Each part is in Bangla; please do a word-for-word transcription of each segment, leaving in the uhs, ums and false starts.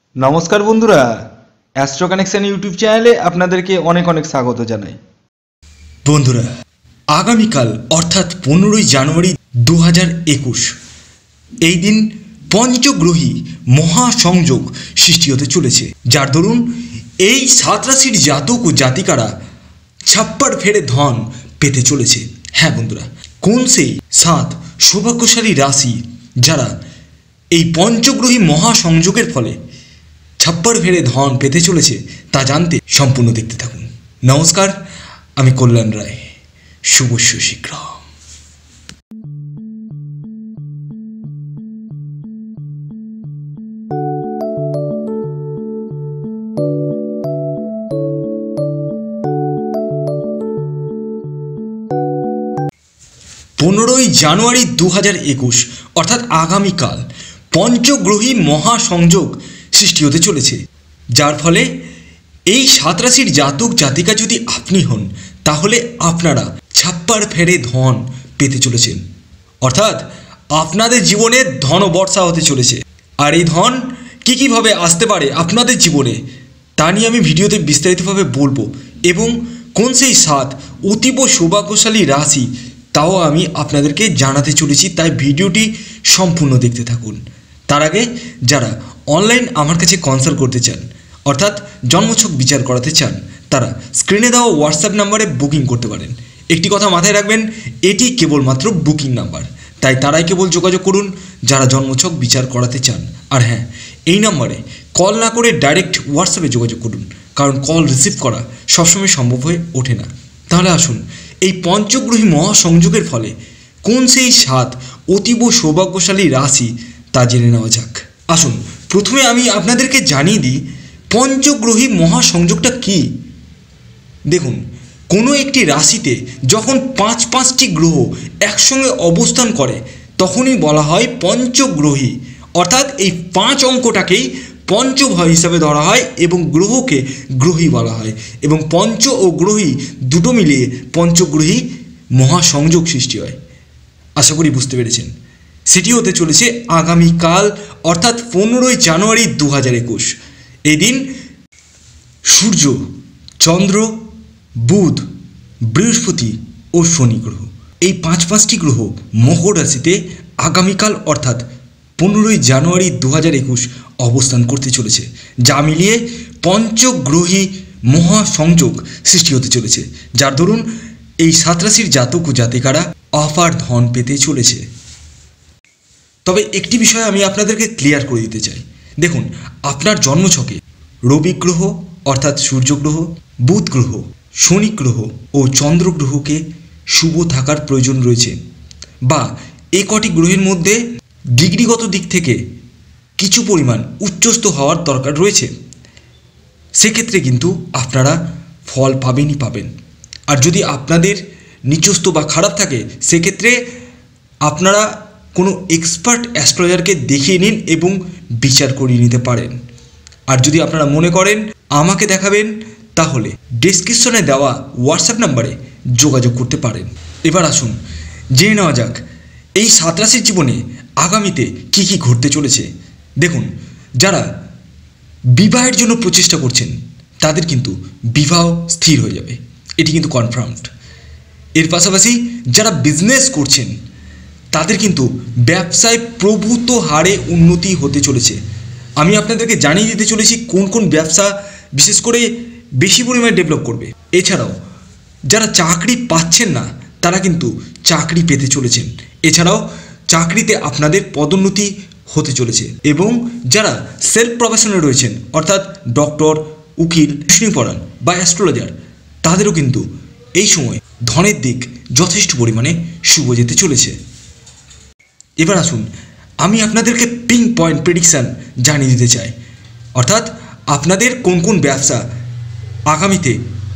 নমস্কার বন্ধুরা, অ্যাস্ট্রো কানেকশন ইউটিউব চ্যানেলে আপনাদেরকে অনেক অনেক স্বাগত জানাই। বন্ধুরা, আগামীকাল অর্থাৎ পনেরোই জানুয়ারি দু হাজার একুশ এই দিন পঞ্চগ্রহী মহাসংযোগ সৃষ্টি হতে চলেছে, যার দরুন এই সাত রাশির জাতক ও জাতিকারা ছাপ্পার ফেরে ধন পেতে চলেছে। হ্যাঁ বন্ধুরা, কোন সেই সাত সৌভাগ্যশালী রাশি যারা এই পঞ্চগ্রহী মহাসংযোগের ফলে ছাপ্পার ফেরে ধন পেতে চলেছে তা জানতে সম্পূর্ণ দেখতে থাকুন। নমস্কার, আমি কল্যাণ রায়। শুভস্য শীঘ্র। পনেরোই জানুয়ারি দু হাজার একুশ অর্থাৎ আগামীকাল পঞ্চগ্রহী মহাসংযোগ সৃষ্টি হতে চলেছে, যার ফলে এই সাত রাশির জাতক জাতিকা যদি আপনি হন তাহলে আপনারা ছাপ্পার ফেরে ধন পেতে চলেছেন, অর্থাৎ আপনাদের জীবনে ধন বর্ষা হতে চলেছে। আর এই ধন কী কীভাবে আসতে পারে আপনাদের জীবনে তা নিয়ে আমি ভিডিওতে বিস্তারিতভাবে বলবো, এবং কোন সেই সাত অতীব সৌভাগ্যশালী রাশি তাও আমি আপনাদেরকে জানাতে চলেছি, তাই ভিডিওটি সম্পূর্ণ দেখতে থাকুন। তার আগে যারা অনলাইন আমার কাছে কনসাল্ট করতে চান অর্থাৎ জন্মছক বিচার করাতে চান তারা স্ক্রিনে দেওয়া হোয়াটসঅ্যাপ নাম্বারে বুকিং করতে পারেন। একটি কথা মাথায় রাখবেন, এটি কেবলমাত্র বুকিং নাম্বার, তাই তারাই কেবল যোগাযোগ করুন যারা জন্মছক বিচার করাতে চান। আর হ্যাঁ, এই নাম্বারে কল না করে ডাইরেক্ট হোয়াটসঅ্যাপে যোগাযোগ করুন, কারণ কল রিসিভ করা সবসময় সম্ভব হয়ে ওঠে না। তাহলে আসুন, এই পঞ্চগ্রহী মহাসংযোগের ফলে কোন সেই সাত অতীব সৌভাগ্যশালী রাশি তা জেনে নেওয়া যাক। আসুন, প্রথমে আমি আপনাদেরকে জানিয়ে দিই পঞ্চগ্রহী মহাসংযোগটা কী। দেখুন, কোনো একটি রাশিতে যখন পাঁচ পাঁচটি গ্রহ একসঙ্গে অবস্থান করে তখনই বলা হয় পঞ্চগ্রহী, অর্থাৎ এই পাঁচ অঙ্কটাকেই পঞ্চভয় হিসাবে ধরা হয় এবং গ্রহকে গ্রহী বলা হয়, এবং পঞ্চ ও গ্রহী দুটো মিলিয়ে পঞ্চগ্রহী মহাসংযোগ সৃষ্টি হয়। আশা করি বুঝতে পেরেছেন। সেটি হতে চলেছে আগামীকাল অর্থাৎ পনেরোই জানুয়ারি দু হাজার একুশ এই দিন সূর্য, চন্দ্র, বুধ, বৃহস্পতি ও শনি গ্রহ এই পাঁচ পাঁচটি গ্রহ মকর রাশিতে আগামীকাল অর্থাৎ পনেরোই জানুয়ারি দু হাজার একুশ অবস্থান করতে চলেছে, যা মিলিয়ে পঞ্চগ্রহী মহাসংযোগ সৃষ্টি হতে চলেছে, যার দরুন এই সাত রাশির জাতক ও জাতিকারা অপার ধন পেতে চলেছে। তবে একটি বিষয় আমি আপনাদেরকে ক্লিয়ার করে দিতে চাই। দেখুন, আপনার জন্মছকে রবি গ্রহ অর্থাৎ সূর্য গ্রহ, বুধ গ্রহ, শনি গ্রহ ও চন্দ্র গ্রহকে শুভ থাকার প্রয়োজন রয়েছে, বা এই কটি গ্রহের মধ্যে ডিগ্রিগত দিক থেকে কিছু পরিমাণ উচ্চস্থ হওয়ার দরকার রয়েছে। সেক্ষেত্রে কিন্তু আপনারা ফল পাবেনই পাবেন। আর যদি আপনাদের নিচস্থ বা খারাপ থাকে সেক্ষেত্রে আপনারা কোনো এক্সপার্ট অ্যাস্ট্রোলজারকে দেখিয়ে নিন এবং বিচার করিয়ে নিতে পারেন। আর যদি আপনারা মনে করেন আমাকে দেখাবেন তাহলে ডেসক্রিপশনে দেওয়া হোয়াটসঅ্যাপ নাম্বারে যোগাযোগ করতে পারেন। এবার আসুন জেনে নেওয়া যাক এই সাত রাশির জীবনে আগামীতে কী কী ঘটতে চলেছে। দেখুন, যারা বিবাহের জন্য প্রচেষ্টা করছেন তাদের কিন্তু বিবাহ স্থির হয়ে যাবে, এটি কিন্তু কনফার্মড। এর পাশাপাশি যারা বিজনেস করছেন তাদের কিন্তু ব্যবসায় প্রভূত হারে উন্নতি হতে চলেছে। আমি আপনাদেরকে জানিয়ে দিতে চলেছি কোন কোন ব্যবসা বিশেষ করে বেশি পরিমাণে ডেভেলপ করবে। এছাড়াও যারা চাকরি পাচ্ছেন না তারা কিন্তু চাকরি পেতে চলেছেন। এছাড়াও চাকরিতে আপনাদের পদোন্নতি হতে চলেছে, এবং যারা সেলফ প্রফেশনে রয়েছেন অর্থাৎ ডক্টর, উকিল, পড়ান বা অ্যাস্ট্রোলজার তাদেরও কিন্তু এই সময় ধনের দিক যথেষ্ট পরিমাণে শুভ যেতে চলেছে। এবার আসুন, আমি আপনাদেরকে পিং পয়েন্ট প্রেডিকশান জানিয়ে দিতে চাই, অর্থাৎ আপনাদের কোন কোন ব্যবসা আগামীতে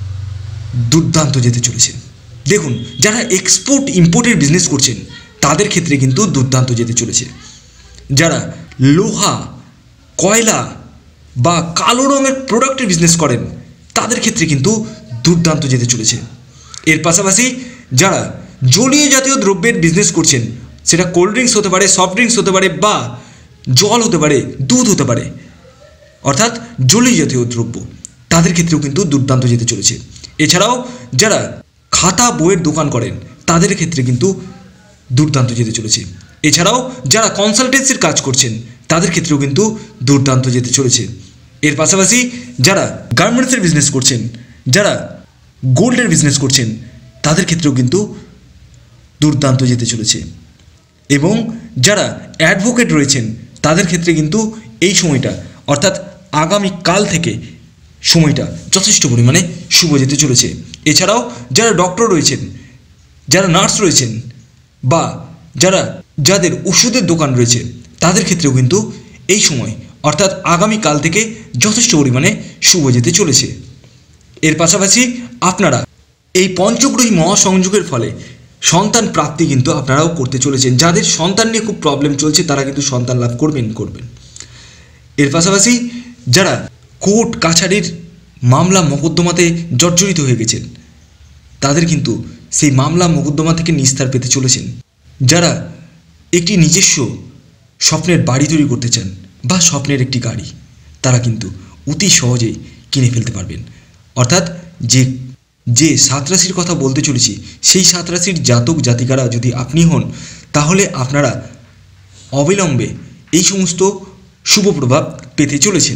দুর্দান্ত যেতে চলেছে। দেখুন, যারা এক্সপোর্ট ইম্পোর্টের বিজনেস করছেন তাদের ক্ষেত্রে কিন্তু দুর্দান্ত যেতে চলেছে। যারা লোহা, কয়লা বা কালো রঙের প্রোডাক্টের বিজনেস করেন তাদের ক্ষেত্রে কিন্তু দুর্দান্ত যেতে চলেছে। এর পাশাপাশি যারা জলীয় জাতীয় দ্রব্যের বিজনেস করছেন, সেটা কোল্ড ড্রিঙ্কস হতে পারে, সফট ড্রিঙ্কস হতে পারে, বা জল হতে পারে, দুধ হতে পারে, অর্থাৎ জলি জাতীয় দ্রব্য, তাদের ক্ষেত্রেও কিন্তু দুর্দান্ত যেতে চলেছে। এছাড়াও যারা খাতা বইয়ের দোকান করেন তাদের ক্ষেত্রে কিন্তু দুর্দান্ত যেতে চলেছে। এছাড়াও যারা কনসালটেন্সির কাজ করছেন তাদের ক্ষেত্রেও কিন্তু দুর্দান্ত যেতে চলেছে। এর পাশাপাশি যারা গার্মেন্টসের বিজনেস করছেন, যারা গোল্ডের বিজনেস করছেন তাদের ক্ষেত্রেও কিন্তু দুর্দান্ত যেতে চলেছে। এবং যারা অ্যাডভোকেট রয়েছেন তাদের ক্ষেত্রে কিন্তু এই সময়টা অর্থাৎ আগামীকাল থেকে সময়টা যথেষ্ট পরিমাণে শুভ যেতে চলেছে। এছাড়াও যারা ডক্টর রয়েছেন, যারা নার্স রয়েছেন বা যারা যাদের ওষুধের দোকান রয়েছে তাদের ক্ষেত্রেও কিন্তু এই সময় অর্থাৎ আগামীকাল থেকে যথেষ্ট পরিমাণে শুভ যেতে চলেছে। এর পাশাপাশি আপনারা এই পঞ্চগ্রহী মহাসংযোগের ফলে সন্তান প্রাপ্তি কিন্তু আপনারাও করতে চলেছেন। যাদের সন্তান নিয়ে খুব প্রবলেম চলছে তারা কিন্তু সন্তান লাভ করবেন করবেন এর পাশাপাশি যারা কোর্ট কাছারির মামলা মোকদ্দমাতে জর্জরিত হয়ে গেছেন তাদের কিন্তু সেই মামলা মোকদ্দমা থেকে নিস্তার পেতে চলেছেন। যারা একটি নিজস্ব স্বপ্নের বাড়ি তৈরি করতে চান বা স্বপ্নের একটি গাড়ি, তারা কিন্তু অতি সহজেই কিনে ফেলতে পারবেন। অর্থাৎ যে যে সাত রাশির কথা বলতে চলেছি সেই সাত রাশির জাতক জাতিকারা যদি আপনি হন তাহলে আপনারা অবিলম্বে এই সমস্ত শুভ প্রভাব পেতে চলেছেন।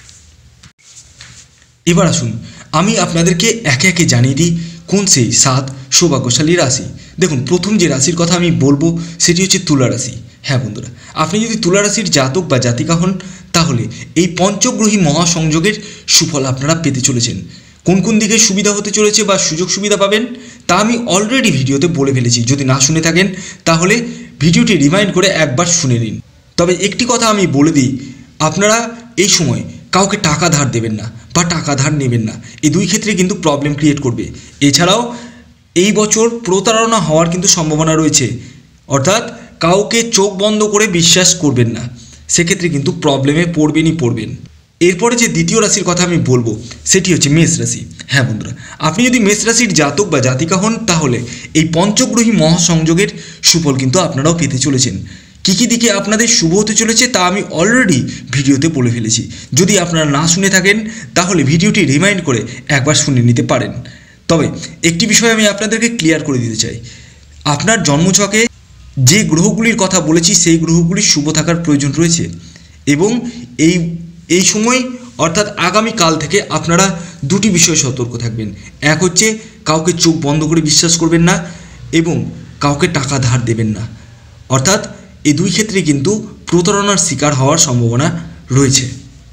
এবার আসুন আমি আপনাদেরকে একে একে জানিয়ে দিই কোন সেই সাত সৌভাগ্যশালী রাশি। দেখুন, প্রথম যে রাশির কথা আমি বলবো সেটি হচ্ছে তুলা রাশি। হ্যাঁ বন্ধুরা, আপনি যদি তুলা রাশির জাতক বা জাতিকা হন তাহলে এই পঞ্চগ্রহী মহাসংযোগের সুফল আপনারা পেতে চলেছেন। কোন কোন দিকে সুবিধা হতে চলেছে বা সুযোগ সুবিধা পাবেন তা আমি অলরেডি ভিডিওতে বলে ফেলেছি। যদি না শুনে থাকেন তাহলে ভিডিওটি রিমাইন্ড করে একবার শুনে নিন। তবে একটি কথা আমি বলে দিই, আপনারা এই সময় কাউকে টাকা ধার দেবেন না বা টাকা ধার নেবেন না, এই দুই ক্ষেত্রে কিন্তু প্রবলেম ক্রিয়েট করবে। এছাড়াও এই বছর প্রতারণা হওয়ার কিন্তু সম্ভাবনা রয়েছে, অর্থাৎ কাউকে চোখ বন্ধ করে বিশ্বাস করবেন না, সেক্ষেত্রে কিন্তু প্রবলেমে পড়বেনই পড়বেন। এরপরে যে দ্বিতীয় রাশির কথা আমি বলবো সেটি হচ্ছে মেষ রাশি। হ্যাঁ বন্ধুরা, আপনি যদি মেষ রাশির জাতক বা জাতিকা হন তাহলে এই পঞ্চগ্রহী মহাসংযোগের সুফল কিন্তু আপনারাও পেতে চলেছেন। কী কী দিকে আপনাদের শুভ হতে চলেছে তা আমি অলরেডি ভিডিওতে বলে ফেলেছি। যদি আপনারা না শুনে থাকেন তাহলে ভিডিওটি রিমাইন্ড করে একবার শুনে নিতে পারেন। তবে একটি বিষয় আমি আপনাদেরকে ক্লিয়ার করে দিতে চাই, আপনার জন্মছকে যে গ্রহগুলির কথা বলেছি সেই গ্রহগুলির শুভ থাকার প্রয়োজন রয়েছে। এবং এই এই সময় অর্থাৎ আগামীকাল থেকে আপনারা দুটি বিষয়ে সতর্ক থাকবেন। এক হচ্ছে কাউকে চোখ বন্ধ করে বিশ্বাস করবেন না এবং কাউকে টাকা ধার দেবেন না, অর্থাৎ এই দুই ক্ষেত্রে কিন্তু প্রতারণার শিকার হওয়ার সম্ভাবনা রয়েছে।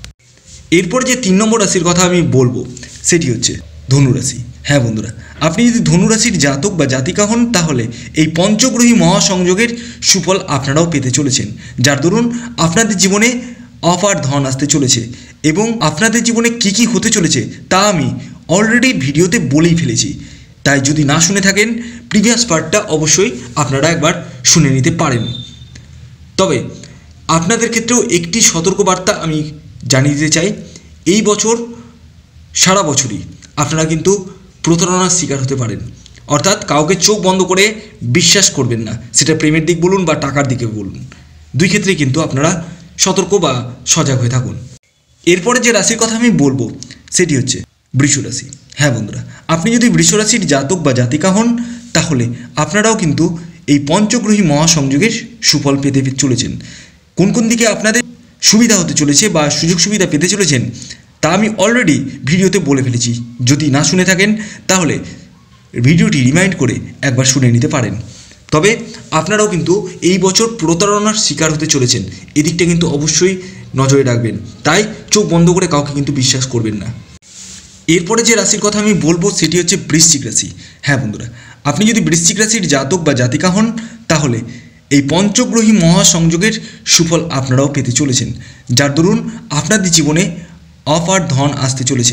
এরপর যে তিন নম্বর রাশির কথা আমি বলবো সেটি হচ্ছে ধনুরাশি। হ্যাঁ বন্ধুরা, আপনি যদি ধনুরাশির জাতক বা জাতিকা হন তাহলে এই পঞ্চগ্রহী মহাসংযোগের সুফল আপনারাও পেতে চলেছেন, যার দরুন আপনাদের জীবনে অপার ধন আসতে চলেছে। এবং আপনাদের জীবনে কী কী হতে চলেছে তা আমি অলরেডি ভিডিওতে বলেই ফেলেছি, তাই যদি না শুনে থাকেন প্রিভিয়াস পার্টটা অবশ্যই আপনারা একবার শুনে নিতে পারেন। তবে আপনাদের ক্ষেত্রেও একটি সতর্কবার্তা আমি জানিয়ে দিতে চাই, এই বছর সারা বছরই আপনারা কিন্তু প্রতারণার শিকার হতে পারেন। অর্থাৎ কাউকে চোখ বন্ধ করে বিশ্বাস করবেন না, সেটা প্রেমের দিক বলুন বা টাকার দিকে বলুন, দুই ক্ষেত্রেই কিন্তু আপনারা সতর্ক বা সজাগ হয়ে থাকুন। এরপরে যে রাশির কথা আমি বলবো সেটি হচ্ছে বৃষ রাশি। হ্যাঁ বন্ধুরা, আপনি যদি বৃষ রাশির জাতক বা জাতিকা হন তাহলে আপনারাও কিন্তু এই পঞ্চগ্রহী মহাসংযোগের সুফল পেতে চলেছেন। কোন কোন দিকে আপনাদের সুবিধা হতে চলেছে বা সুযোগ সুবিধা পেতে চলেছেন তা আমি অলরেডি ভিডিওতে বলে ফেলেছি। যদি না শুনে থাকেন তাহলে ভিডিওটি রিমাইন্ড করে একবার শুনে নিতে পারেন। তবে আপনারাও কিন্তু এই বছর প্রতারণার শিকার হতে চলেছেন, এদিকটা কিন্তু অবশ্যই নজরে রাখবেন। তাই চোখ বন্ধ করে কাউকে কিন্তু বিশ্বাস করবেন না। এরপরে যে রাশির কথা আমি বলবো সেটি হচ্ছে বৃশ্চিক রাশি। হ্যাঁ বন্ধুরা, আপনি যদি বৃশ্চিক রাশির জাতক বা জাতিকা হন তাহলে এই পঞ্চগ্রহী মহাসংযোগের সুফল আপনারাও পেতে চলেছেন, যার দরুন আপনাদের জীবনে অপার ধন আসতে চলেছে।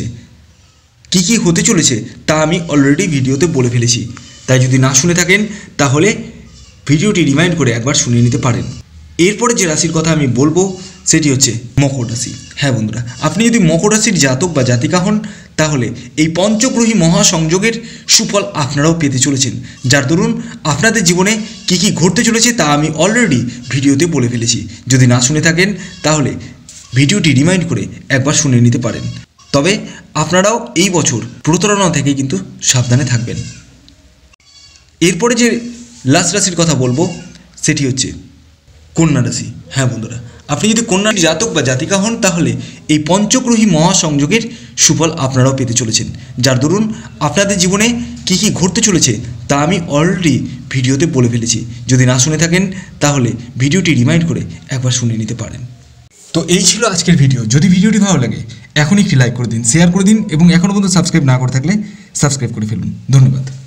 কী কী হতে চলেছে তা আমি অলরেডি ভিডিওতে বলে ফেলেছি, তাই যদি না শুনে থাকেন তাহলে ভিডিওটি রিমাইন্ড করে একবার শুনে নিতে পারেন। এরপরে যে রাশির কথা আমি বলবো সেটি হচ্ছে মকর রাশি। হ্যাঁ বন্ধুরা, আপনি যদি মকর রাশির জাতক বা জাতিকা হন তাহলে এই পঞ্চগ্রহী মহাসংযোগের সুফল আপনারাও পেতে চলেছেন, যার দরুন আপনাদের জীবনে কী কী ঘটতে চলেছে তা আমি অলরেডি ভিডিওতে বলে ফেলেছি। যদি না শুনে থাকেন তাহলে ভিডিওটি রিমাইন্ড করে একবার শুনে নিতে পারেন। তবে আপনারাও এই বছর প্রতারণা থেকে কিন্তু সাবধানে থাকবেন। এরপরে যে লাস্ট রাশির কথা বলবো সেটি হচ্ছে কন্যা রাশি। হ্যাঁ বন্ধুরা, আপনি যদি কন্যা জাতক বা জাতিকা হন তাহলে এই পঞ্চগ্রহী মহাসংযোগের সুফল আপনারাও পেতে চলেছেন, যার দরুন আপনাদের জীবনে কী কী ঘটতে চলেছে তা আমি অলরেডি ভিডিওতে বলে ফেলেছি। যদি না শুনে থাকেন তাহলে ভিডিওটি রিমাইন্ড করে একবার শুনে নিতে পারেন। তো এই ছিল আজকের ভিডিও। যদি ভিডিওটি ভালো লাগে এখনই একটি লাইক করে দিন, শেয়ার করে দিন এবং এখনও পর্যন্ত সাবস্ক্রাইব না করে থাকলে সাবস্ক্রাইব করে ফেলুন। ধন্যবাদ।